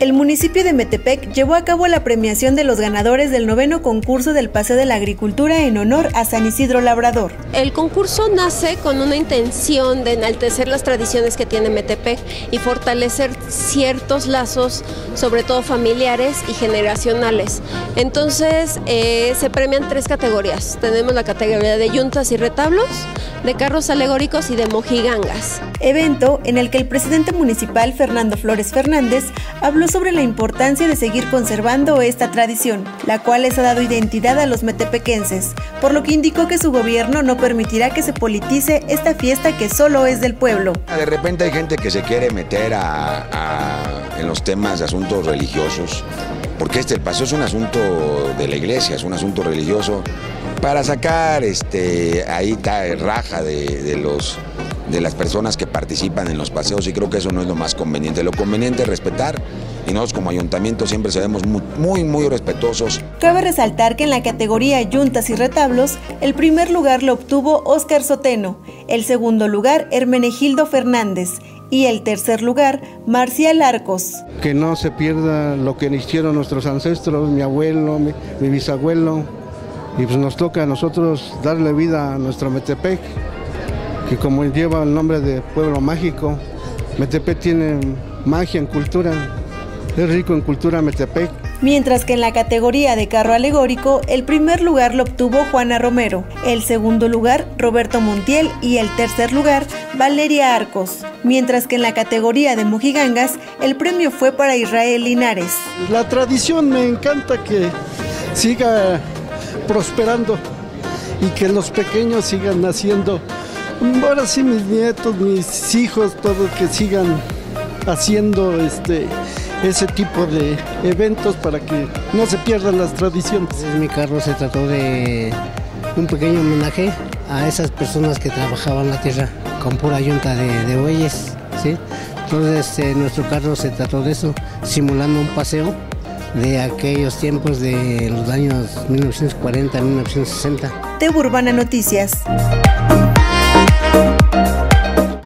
El municipio de Metepec llevó a cabo la premiación de los ganadores del 9º concurso del Paseo de la Agricultura en honor a San Isidro Labrador. El concurso nace con una intención de enaltecer las tradiciones que tiene Metepec y fortalecer ciertos lazos, sobre todo familiares y generacionales. Entonces se premian 3 categorías. Tenemos la categoría de yuntas y retablos, de carros alegóricos y de mojigangas. Evento en el que el presidente municipal Fernando Flores Fernández habló sobre la importancia de seguir conservando esta tradición, la cual les ha dado identidad a los metepequenses, por lo que indicó que su gobierno no permitirá que se politice esta fiesta que solo es del pueblo. De repente hay gente que se quiere meter en los temas de asuntos religiosos, porque el paseo es un asunto de la iglesia, es un asunto religioso, para sacar ahí raja de las personas que participan en los paseos, y creo que eso no es lo más conveniente. Lo conveniente es respetar, y nosotros como ayuntamiento siempre seremos muy respetuosos. Cabe resaltar que en la categoría yuntas y retablos, el primer lugar lo obtuvo Óscar Soteno, el segundo lugar Hermenegildo Fernández y el tercer lugar Marcial Arcos. Que no se pierda lo que hicieron nuestros ancestros, mi abuelo, mi bisabuelo, y pues nos toca a nosotros darle vida a nuestro Metepec, que como lleva el nombre de pueblo mágico, Metepec tiene magia en cultura, es rico en cultura Metepec. Mientras que en la categoría de carro alegórico, el primer lugar lo obtuvo Juana Romero, el segundo lugar Roberto Montiel y el tercer lugar Valeria Arcos. Mientras que en la categoría de mojigangas, el premio fue para Israel Linares. La tradición me encanta que siga prosperando y que los pequeños sigan naciendo. Ahora sí, mis nietos, mis hijos, todos que sigan haciendo ese tipo de eventos para que no se pierdan las tradiciones. En mi carro se trató de un pequeño homenaje a esas personas que trabajaban la tierra con pura yunta de bueyes, ¿sí? Entonces nuestro carro se trató de eso, simulando un paseo de aquellos tiempos de los años 1940-1960. TV Urbana Noticias.